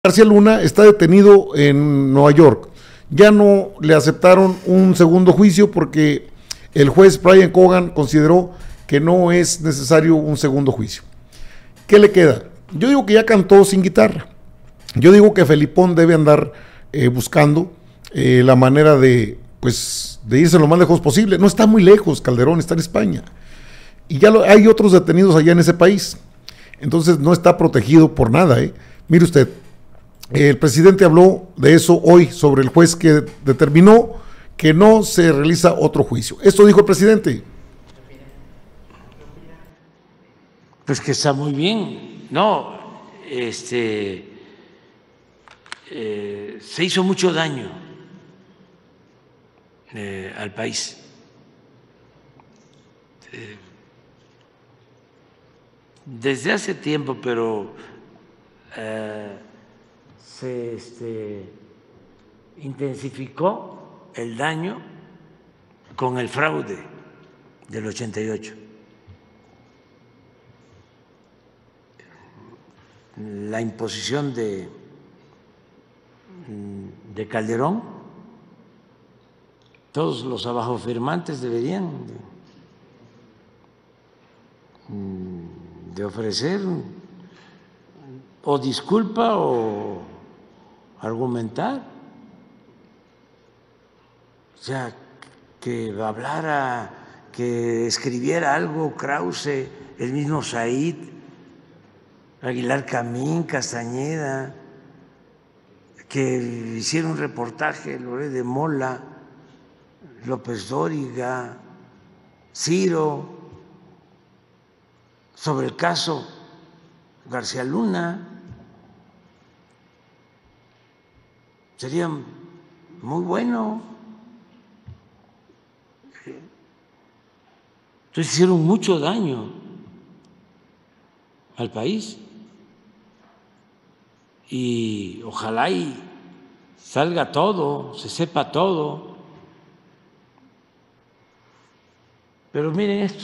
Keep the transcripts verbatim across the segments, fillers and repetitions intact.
García Luna está detenido en Nueva York. Ya no le aceptaron un segundo juicio porque el juez Brian Cogan consideró que no es necesario un segundo juicio. ¿Qué le queda? Yo digo que ya cantó sin guitarra. Yo digo que Felipón debe andar eh, buscando eh, la manera de, pues, de irse lo más lejos posible. No está muy lejos, Calderón, está en España. Y ya lo, hay otros detenidos allá en ese país. Entonces no está protegido por nada. ¿eh? Mire usted, el presidente habló de eso hoy sobre el juez que determinó que no se realiza otro juicio. Esto dijo el presidente. Pues que está muy bien. No, este, eh, se hizo mucho daño eh, al país. Eh, desde hace tiempo, pero eh, se este, intensificó el daño con el fraude del ochenta y ocho. La imposición de, de Calderón, todos los abajofirmantes deberían de, de ofrecer o disculpa o argumentar, o sea, que hablara, que escribiera algo Krause, el mismo Said, Aguilar Camín, Castañeda, que hiciera un reportaje, Loré de Mola, López Dóriga, Ciro, sobre el caso García Luna. Sería muy bueno. Entonces hicieron mucho daño al país y ojalá y salga todo, se sepa todo. Pero miren esto.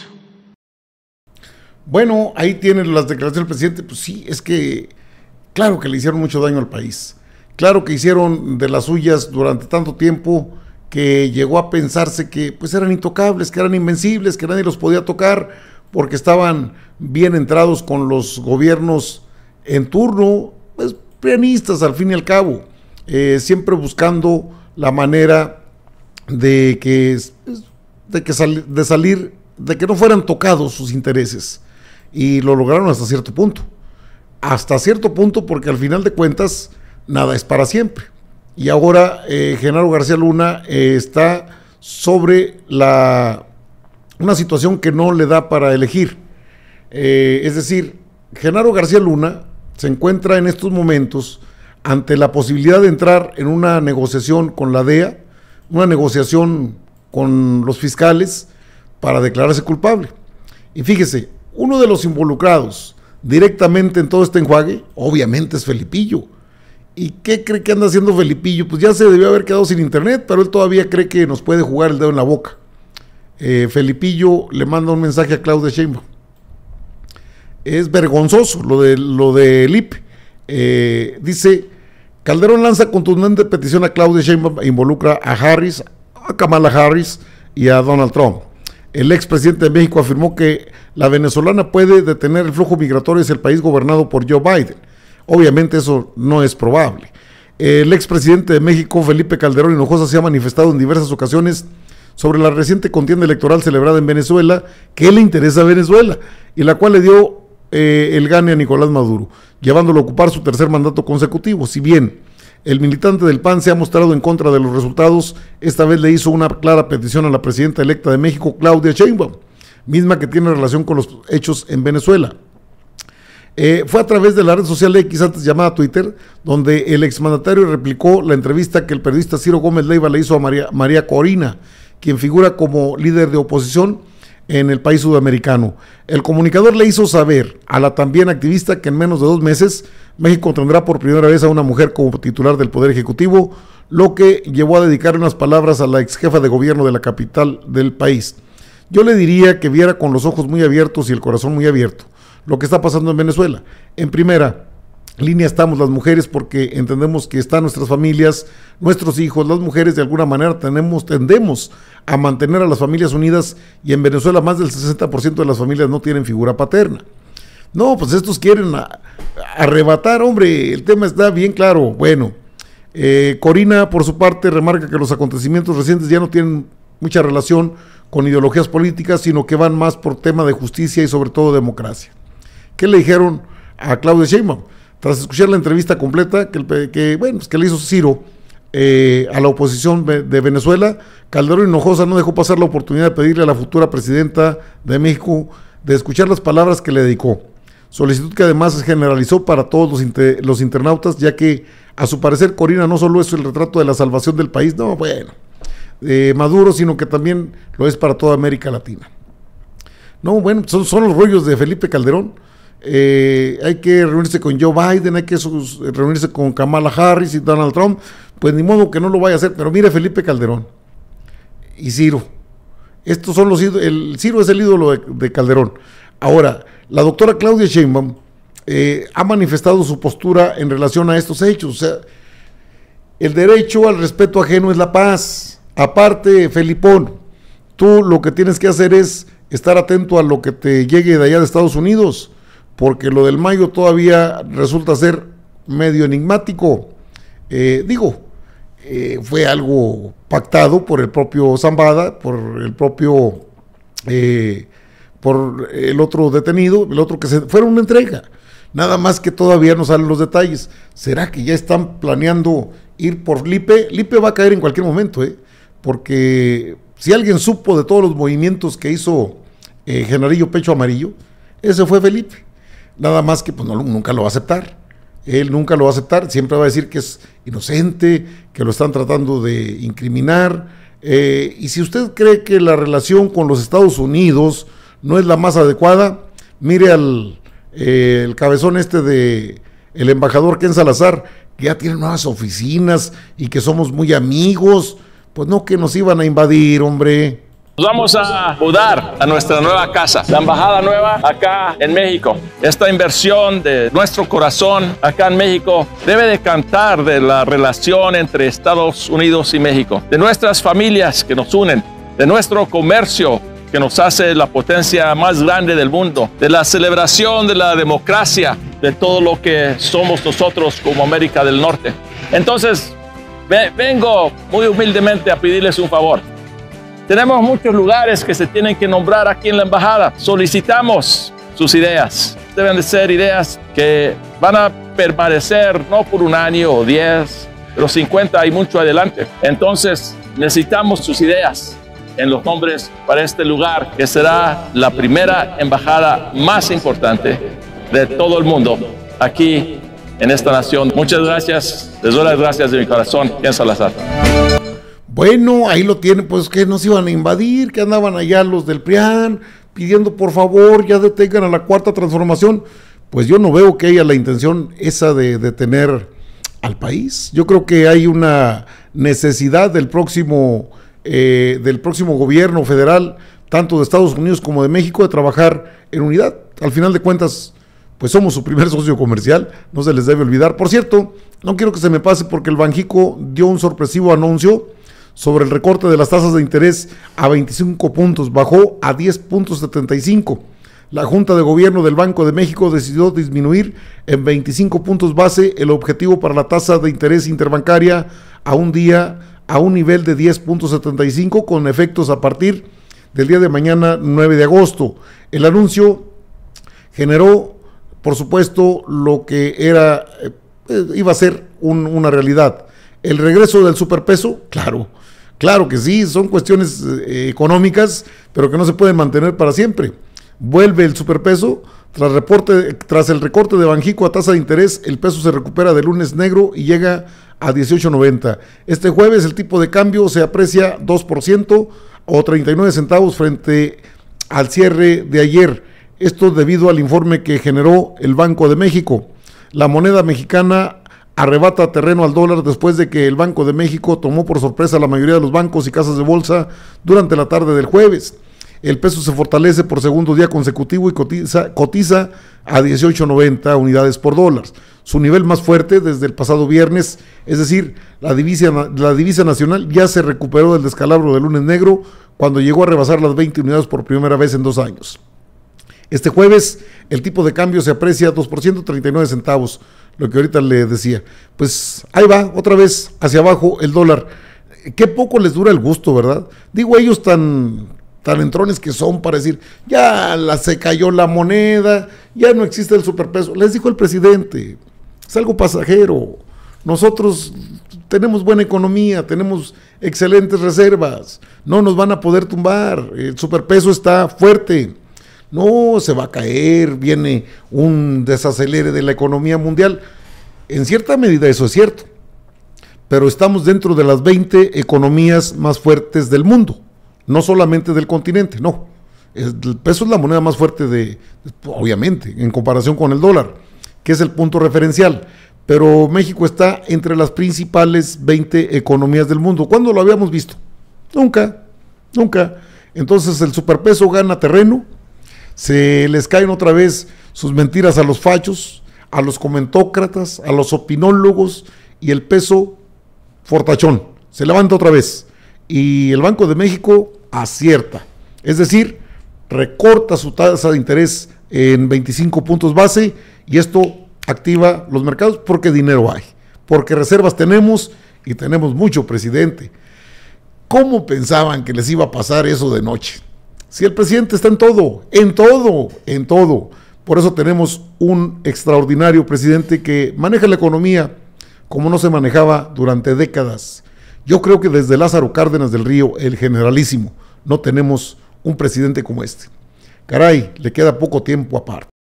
Bueno, ahí tienen las declaraciones del presidente. Pues sí, es que claro que le hicieron mucho daño al país. Claro que hicieron de las suyas durante tanto tiempo que llegó a pensarse que pues eran intocables, que eran invencibles, que nadie los podía tocar porque estaban bien entrados con los gobiernos en turno, pues prianistas al fin y al cabo, eh, siempre buscando la manera de que, de que sal, de salir, de que no fueran tocados sus intereses, y lo lograron hasta cierto punto, hasta cierto punto porque al final de cuentas nada es para siempre. Y ahora eh, Genaro García Luna eh, está sobre la, una situación que no le da para elegir. Eh, es decir, Genaro García Luna se encuentra en estos momentos ante la posibilidad de entrar en una negociación con la D E A, una negociación con los fiscales para declararse culpable. Y fíjese, uno de los involucrados directamente en todo este enjuague, obviamente es Felipillo. ¿Y qué cree que anda haciendo Felipillo? Pues ya se debió haber quedado sin internet, pero él todavía cree que nos puede jugar el dedo en la boca. Eh, Felipillo le manda un mensaje a Claudia Sheinbaum. Es vergonzoso lo de lo del I P E. Eh, dice, Calderón lanza contundente petición a Claudia Sheinbaum e involucra a Harris, a Kamala Harris y a Donald Trump. El expresidente de México afirmó que la venezolana puede detener el flujo migratorio hacia el país gobernado por Joe Biden. Obviamente eso no es probable. El expresidente de México, Felipe Calderón Hinojosa, se ha manifestado en diversas ocasiones sobre la reciente contienda electoral celebrada en Venezuela, que le interesa a Venezuela, y la cual le dio eh, el gane a Nicolás Maduro, llevándolo a ocupar su tercer mandato consecutivo. Si bien el militante del P A N se ha mostrado en contra de los resultados, esta vez le hizo una clara petición a la presidenta electa de México, Claudia Sheinbaum, misma que tiene relación con los hechos en Venezuela. Eh, fue a través de la red social X, antes llamada Twitter, donde el exmandatario replicó la entrevista que el periodista Ciro Gómez Leiva le hizo a María, María Corina, quien figura como líder de oposición en el país sudamericano. El comunicador le hizo saber a la también activista que en menos de dos meses México tendrá por primera vez a una mujer como titular del Poder Ejecutivo, lo que llevó a dedicarle unas palabras a la ex jefa de gobierno de la capital del país. Yo le diría que viera con los ojos muy abiertos y el corazón muy abierto lo que está pasando en Venezuela. En primera, línea estamos las mujeres, porque entendemos que están nuestras familias, nuestros hijos, las mujeres de alguna manera tenemos, tendemos a mantener a las familias unidas, y en Venezuela más del sesenta por ciento de las familias no tienen figura paterna. No, pues estos quieren a, arrebatar, hombre, el tema está bien claro. Bueno, eh, Corina por su parte remarca que los acontecimientos recientes ya no tienen mucha relación con ideologías políticas, sino que van más por tema de justicia y sobre todo democracia. ¿Qué le dijeron a Claudia Sheinbaum? Tras escuchar la entrevista completa que, que, bueno, que le hizo Ciro eh, a la oposición de Venezuela, Calderón Hinojosa no dejó pasar la oportunidad de pedirle a la futura presidenta de México de escuchar las palabras que le dedicó. Solicitud que además se generalizó para todos los, inter, los internautas, ya que a su parecer Corina no solo es el retrato de la salvación del país, no, bueno, eh, Maduro, sino que también lo es para toda América Latina. No, bueno, son, son los rollos de Felipe Calderón. Eh, hay que reunirse con Joe Biden, hay que sus, reunirse con Kamala Harris y Donald Trump, pues ni modo que no lo vaya a hacer. Pero mire, Felipe Calderón y Ciro, estos son los ídolos, el Ciro es el ídolo de, de Calderón. Ahora, la doctora Claudia Sheinbaum eh, ha manifestado su postura en relación a estos hechos. O sea, el derecho al respeto ajeno es la paz. Aparte, Felipón, tú lo que tienes que hacer es estar atento a lo que te llegue de allá de Estados Unidos, porque lo del Mayo todavía resulta ser medio enigmático. Eh, digo, eh, fue algo pactado por el propio Zambada, por el propio, eh, por el otro detenido, el otro que se fuera una entrega. Nada más que todavía no salen los detalles. ¿Será que ya están planeando ir por Lipe? Lipe va a caer en cualquier momento, ¿eh? Porque si alguien supo de todos los movimientos que hizo eh, Generarillo Pecho Amarillo, ese fue Felipe. Nada más que pues no, nunca lo va a aceptar, él nunca lo va a aceptar, siempre va a decir que es inocente, que lo están tratando de incriminar, eh, y si usted cree que la relación con los Estados Unidos no es la más adecuada, mire al eh, el cabezón este de el embajador Ken Salazar, que ya tiene nuevas oficinas y que somos muy amigos, pues no que nos iban a invadir, hombre. Nos vamos a mudar a nuestra nueva casa, la embajada nueva acá en México. Esta inversión de nuestro corazón acá en México debe de cantar de la relación entre Estados Unidos y México, de nuestras familias que nos unen, de nuestro comercio que nos hace la potencia más grande del mundo, de la celebración de la democracia, de todo lo que somos nosotros como América del Norte. Entonces, vengo muy humildemente a pedirles un favor. Tenemos muchos lugares que se tienen que nombrar aquí en la embajada. Solicitamos sus ideas. Deben de ser ideas que van a permanecer no por un año o diez, pero cincuenta y mucho adelante. Entonces necesitamos sus ideas en los nombres para este lugar, que será la primera embajada más importante de todo el mundo aquí en esta nación. Muchas gracias. Les doy las gracias de mi corazón, Ken Salazar. Bueno, ahí lo tienen, pues que nos iban a invadir, que andaban allá los del P R I A N pidiendo por favor ya detengan a la Cuarta Transformación. Pues yo no veo que haya la intención esa de detener al país. Yo creo que hay una necesidad del próximo, eh, del próximo gobierno federal, tanto de Estados Unidos como de México, de trabajar en unidad. Al final de cuentas, pues somos su primer socio comercial, no se les debe olvidar. Por cierto, no quiero que se me pase porque el Banjico dio un sorpresivo anuncio sobre el recorte de las tasas de interés a veinticinco puntos, bajó a diez punto setenta y cinco. La Junta de Gobierno del Banco de México decidió disminuir en veinticinco puntos base el objetivo para la tasa de interés interbancaria a un día a un nivel de diez punto setenta y cinco, con efectos a partir del día de mañana nueve de agosto. El anuncio generó, por supuesto, lo que era eh, iba a ser un, una realidad. El regreso del superpeso, claro, claro que sí, son cuestiones eh, económicas, pero que no se pueden mantener para siempre. Vuelve el superpeso, tras, reporte, tras el recorte de Banjico a tasa de interés, el peso se recupera de lunes negro y llega a dieciocho noventa. Este jueves el tipo de cambio se aprecia dos por ciento o treinta y nueve centavos frente al cierre de ayer. Esto debido al informe que generó el Banco de México. La moneda mexicana arrebata terreno al dólar después de que el Banco de México tomó por sorpresa a la mayoría de los bancos y casas de bolsa durante la tarde del jueves. El peso se fortalece por segundo día consecutivo y cotiza, cotiza a dieciocho noventa unidades por dólar, su nivel más fuerte desde el pasado viernes, es decir, la divisa, la divisa nacional ya se recuperó del descalabro del lunes negro, cuando llegó a rebasar las veinte unidades por primera vez en dos años. Este jueves el tipo de cambio se aprecia dos por ciento, treinta y nueve centavos, lo que ahorita le decía. Pues ahí va, otra vez hacia abajo el dólar. Qué poco les dura el gusto, ¿verdad? Digo, ellos tan, tan entrones que son para decir, ya la, se cayó la moneda, ya no existe el superpeso. Les dijo el presidente, es algo pasajero. Nosotros tenemos buena economía, tenemos excelentes reservas, no nos van a poder tumbar, el superpeso está fuerte, no se va a caer, viene un desacelere de la economía mundial. En cierta medida eso es cierto, pero estamos dentro de las veinte economías más fuertes del mundo, no solamente del continente, no. El peso es la moneda más fuerte de, obviamente, en comparación con el dólar, que es el punto referencial. Pero México está entre las principales veinte economías del mundo. ¿Cuándo lo habíamos visto? Nunca, nunca. Entonces el superpeso gana terreno, se les caen otra vez sus mentiras a los fachos, a los comentócratas, a los opinólogos, y el peso fortachón, se levanta otra vez. Y el Banco de México acierta, es decir, recorta su tasa de interés en veinticinco puntos base, y esto activa los mercados porque dinero hay, porque reservas tenemos y tenemos mucho, presidente. ¿Cómo pensaban que les iba a pasar eso de noche? Si el presidente está en todo, en todo, en todo. Por eso tenemos un extraordinario presidente que maneja la economía como no se manejaba durante décadas. Yo creo que desde Lázaro Cárdenas del Río, el generalísimo, no tenemos un presidente como este. Caray, le queda poco tiempo aparte.